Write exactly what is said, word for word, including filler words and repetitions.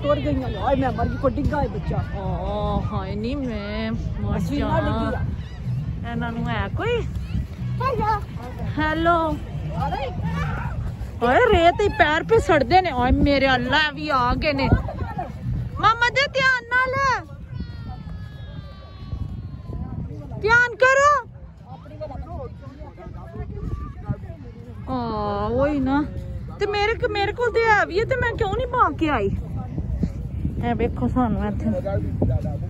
टुर गई हाय मैं मर गई को डिग्गा है बच्चा ओ हाय नहीं मैं मर जा ਇਹਨਾਂ ਨੂੰ ਹੈ ਕੋਈ हेलो ओए रेत ही पैर पे सड़दे ने ओए मेरे अल्लाह भी आ गए ने मामा दे ध्यान नाल ध्यान करो आ वही ना ते मेरे मेरे को ते है भी है ते मैं क्यों नहीं पा के आई ए देखो सानू इत्थे